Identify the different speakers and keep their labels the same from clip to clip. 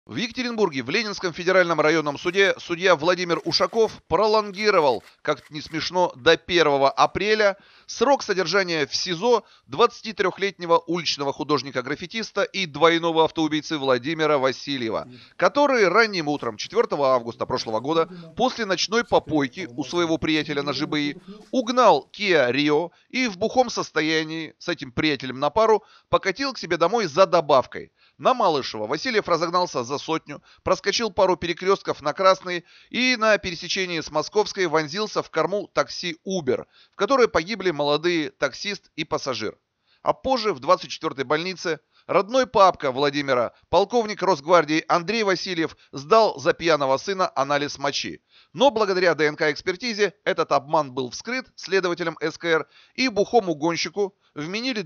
Speaker 1: В Екатеринбурге в Ленинском федеральном районном суде судья Владимир Ушаков пролонгировал, как это не смешно, до 1 апреля срок содержания в СИЗО 23-летнего уличного художника-граффитиста и двойного автоубийцы Владимира Васильева, который ранним утром 4 августа прошлого года после ночной попойки у своего приятеля на ЖБИ угнал Kia Rio и в бухом состоянии с этим приятелем на пару покатил к себе домой за добавкой. На Малышева Васильев разогнался за сотню, проскочил пару перекрестков на Красный и на пересечении с Московской вонзился в корму такси Uber, в которой погибли молодые таксист и пассажир. А позже в 24-й больнице родной папка Владимира, полковник Росгвардии Андрей Васильев, сдал за пьяного сына анализ мочи. Но благодаря ДНК-экспертизе этот обман был вскрыт следователем СКР, и бухому гонщику вменили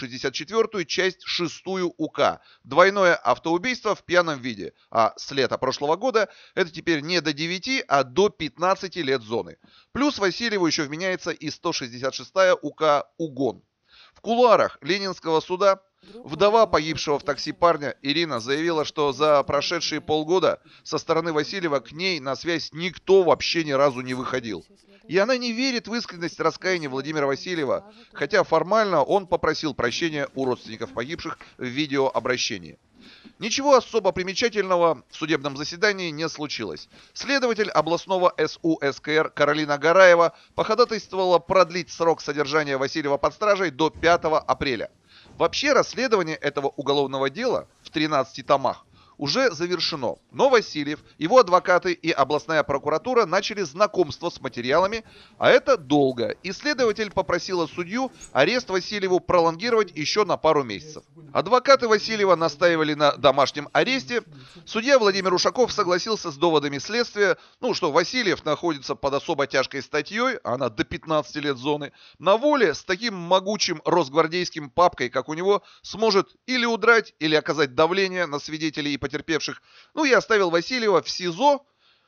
Speaker 1: 264-ю часть 6 УК «Двойное автоубийство в пьяном виде», а с лета прошлого года это теперь не до 9, а до 15 лет зоны. Плюс Васильеву еще вменяется и 166-я УК «Угон». В кулуарах Ленинского суда вдова погибшего в такси парня Ирина заявила, что за прошедшие полгода со стороны Васильева к ней на связь никто вообще ни разу не выходил. И она не верит в искренность раскаяния Владимира Васильева, хотя формально он попросил прощения у родственников погибших в видеообращении. Ничего особо примечательного в судебном заседании не случилось. Следователь областного СУ СКР Каролина Гараева походатайствовала продлить срок содержания Васильева под стражей до 5 апреля. Вообще расследование этого уголовного дела в 13 томах уже завершено, но Васильев, его адвокаты и областная прокуратура начали знакомство с материалами, а это долго, и следователь попросила судью арест Васильеву пролонгировать еще на пару месяцев. Адвокаты Васильева настаивали на домашнем аресте, судья Владимир Ушаков согласился с доводами следствия, что Васильев находится под особо тяжкой статьей, она до 15 лет зоны, на воле с таким могучим росгвардейским папкой, как у него, сможет или удрать, или оказать давление на свидетелей и потерпевших, и оставил Васильева в СИЗО,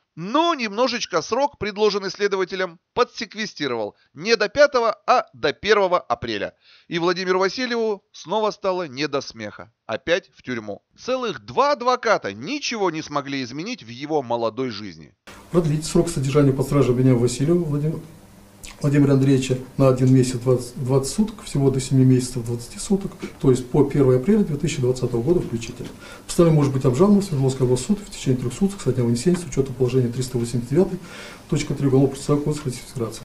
Speaker 1: но немножечко срок, предложенный следователем, подсеквестировал не до 5, а до 1 апреля. И Владимиру Васильеву снова стало не до смеха. Опять в тюрьму. Целых 2 адвоката ничего не смогли изменить в его молодой жизни.
Speaker 2: Продлить срок содержания под стражей обвиняемого Васильева Владимира Андреевича на 1 месяц 20 суток, всего до 7 месяцев 20 суток, то есть по 1 апреля 2020 года включительно. Постановление может быть обжаловано в Свердловский областной суд в течение 3 суток со дня вынесения с учетом положения 389.3 Уголовного процессуального кодекса Российской Федерации.